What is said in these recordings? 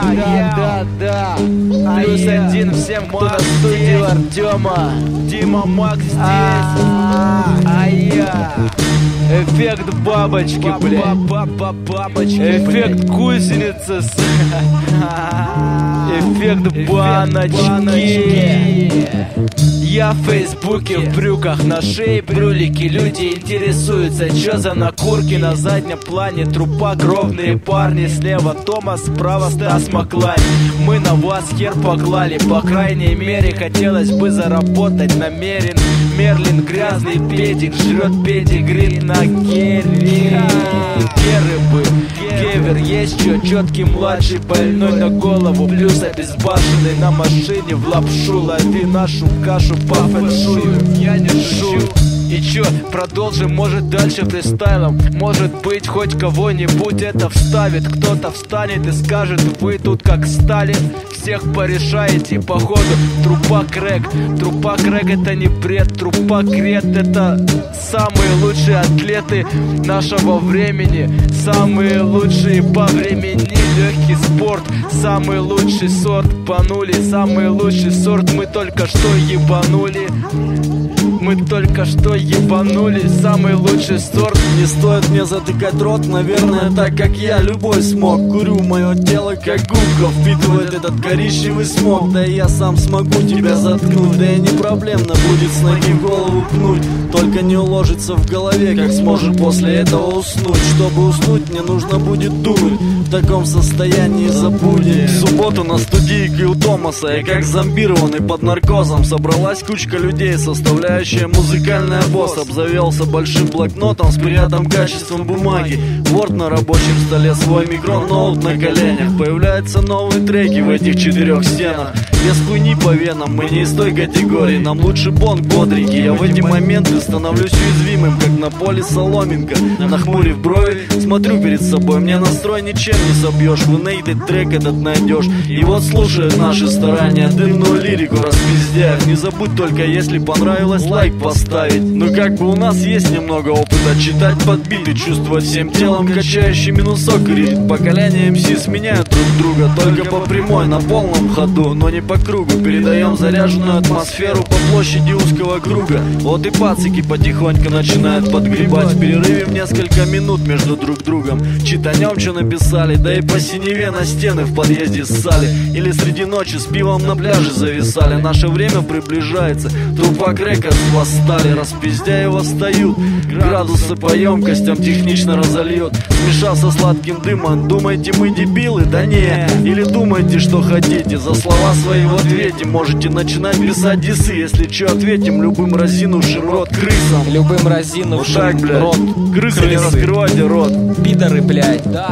Да. Плюс один всем, кто на студии Артема. Дима Макс здесь. Эффект бабочки, блядь. Эффект гусеницы. Эффект баночки. Я в фейсбуке в брюках, на шее брюлики. Люди интересуются, чё за накурки. На заднем плане трупак, ровные парни. Слева Томас, справа Стас Маклайн. Мы на вас хер поклали, по крайней мере хотелось бы заработать намерен. Мерлин грязный педик, жрет педигри на керри. Керы бы, кевер есть чё, четкий младший, больной на голову, плюс обезбашенный на машине. В лапшу лови нашу кашу по фэншую. Я не шучу. И чё, продолжим, может дальше фристайлом. Может быть хоть кого-нибудь это вставит. Кто-то встанет и скажет: вы тут как Сталин. Всех порешаете походу. Трупак рэк это не бред. Трупак ред это самые лучшие атлеты нашего времени. Самые лучшие по времени. Легкий спорт, самый лучший сорт. Панули, самый лучший сорт. Мы только что ебанули. Самый лучший сорт. Не стоит мне затыкать рот, наверное, так как я любой смог. Курю, мое тело как губка впитывает этот коричневый смог. Да и я сам смогу тебя заткнуть. Да и не проблемно будет с ноги в голову пнуть. Только не уложится в голове, как сможешь после этого уснуть. Чтобы уснуть, мне нужно будет думать. В таком состоянии забудем. В субботу на студийке у Томаса я как зомбированный под наркозом. Собралась кучка людей, составляющая музыкальный обоз. Обзавелся большим блокнотом с приятным качеством бумаги. Word на рабочем столе, свой микрон, ноут на коленях. Появляются новые треки в этих 4 стенах. Без хуйни по венам, мы не из той категории. Нам лучше бонг бодренький. Я в эти моменты становлюсь уязвимым, как на поле соломинка. Нахмурив брови, смотрю перед собой. Мне настрой ничем не собьешь. В инейте трек этот найдешь. И вот слушая наши старания, дымную лирику распиздяев. Не забудь только, если понравилось, лайк поставить. Ну как бы у нас есть немного опыта читать подбиты, чувствовать всем телом качающий минусок и ритм. Поколения МС сменяют друг друга только по прямой, на полном ходу, но не по кругу. Передаем заряженную атмосферу по площади узкого круга. Вот и пацики потихоньку начинают подгребать. В перерыве в несколько минут между друг другом читанем, что написали. Да и по синеве на стены в подъезде ссали. Или среди ночи с пивом на пляже зависали. Наше время приближается. Трупак Рекордс восстали. Распиздяи восстают. Градусы по емкостям технично разольет. Смешав со сладким дымом. Думаете, мы дебилы? Да не. Или думаете, что хотите. За слова свои в ответе можете начинать писать дисы. Если что, ответим любым разинувшим рот крысам. Любым разинувшим вот так, блядь. Рот крысы. Не раскрывайте рот. Пидоры, блядь, да.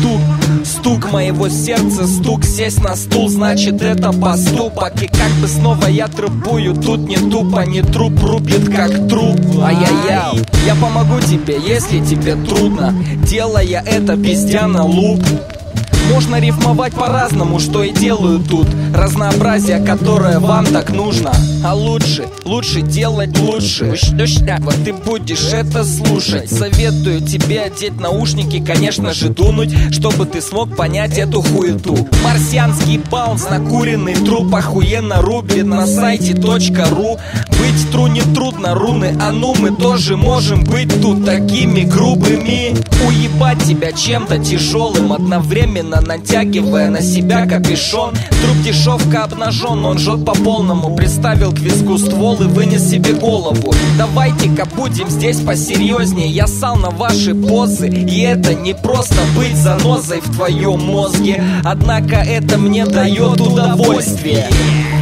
Стук моего сердца, стук. Сесть на стул, значит это поступок. И как бы снова я трубую. Тут не тупо, не труп рубит как труп. Ай-яй-яй, я помогу тебе, если тебе трудно, делая это пиздя на луп. Можно рифмовать по-разному, что и делаю тут. Разнообразие, которое вам так нужно. А лучше делать лучше. Вот ты будешь это слушать. Советую тебе одеть наушники, конечно же дунуть, чтобы ты смог понять эту хуету. Марсианский баунс, накуренный труп охуенно рубит на сайте .ру. Быть тру не трудно, руны, а ну мы тоже можем быть тут такими грубыми. Уебать тебя чем-то тяжелым, одновременно натягивая на себя капюшон. Труп дешевка обнажен, он жжет по полному. Приставил к виску ствол и вынес себе голову. Давайте-ка будем здесь посерьезнее. Я ссал на ваши позы, и это не просто быть занозой в твоем мозге. Однако это мне дает удовольствие.